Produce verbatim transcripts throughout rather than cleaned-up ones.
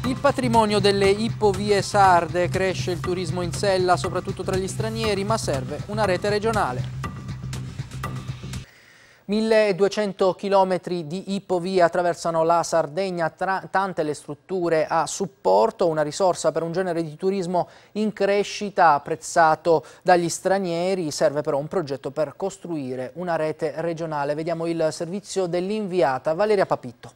Il patrimonio delle ippovie sarde, cresce il turismo in sella soprattutto tra gli stranieri, ma serve una rete regionale. milleduecento chilometri di ippovie attraversano la Sardegna, tante le strutture a supporto, una risorsa per un genere di turismo in crescita apprezzato dagli stranieri. Serve però un progetto per costruire una rete regionale. Vediamo il servizio dell'inviata Valeria Papitto.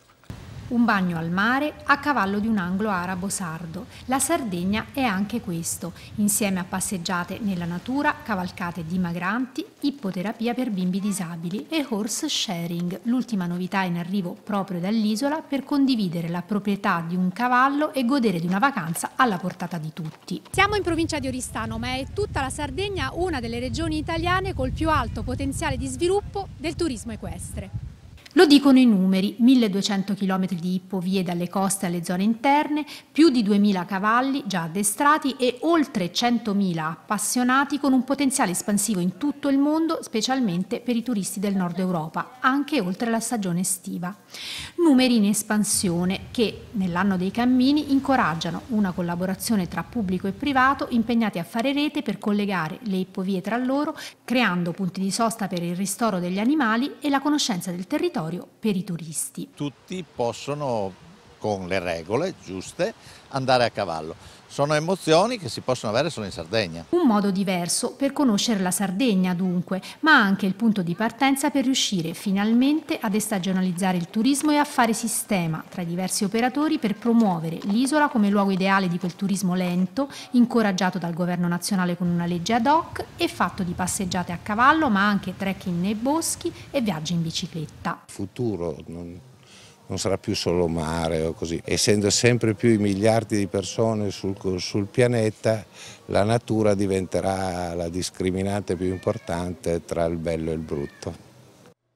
Un bagno al mare a cavallo di un anglo arabo sardo. La Sardegna è anche questo, insieme a passeggiate nella natura, cavalcate dimagranti, ippoterapia per bimbi disabili e horse sharing, l'ultima novità in arrivo proprio dall'isola per condividere la proprietà di un cavallo e godere di una vacanza alla portata di tutti. Siamo in provincia di Oristano, ma è tutta la Sardegna una delle regioni italiane col più alto potenziale di sviluppo del turismo equestre. Lo dicono i numeri, milleduecento chilometri di ippovie dalle coste alle zone interne, più di duemila cavalli già addestrati e oltre centomila appassionati con un potenziale espansivo in tutto il mondo, specialmente per i turisti del nord Europa, anche oltre la stagione estiva. Numeri in espansione che, nell'anno dei cammini, incoraggiano una collaborazione tra pubblico e privato impegnati a fare rete per collegare le ippovie tra loro, creando punti di sosta per il ristoro degli animali e la conoscenza del territorio per i turisti. Tutti possono, con le regole giuste, andare a cavallo. Sono emozioni che si possono avere solo in Sardegna. Un modo diverso per conoscere la Sardegna dunque, ma anche il punto di partenza per riuscire finalmente a destagionalizzare il turismo e a fare sistema tra i diversi operatori per promuovere l'isola come luogo ideale di quel turismo lento, incoraggiato dal governo nazionale con una legge ad hoc e fatto di passeggiate a cavallo, ma anche trekking nei boschi e viaggi in bicicletta. Il futuro non... non sarà più solo mare o così. Essendo sempre più i miliardi di persone sul, sul pianeta, la natura diventerà la discriminante più importante tra il bello e il brutto.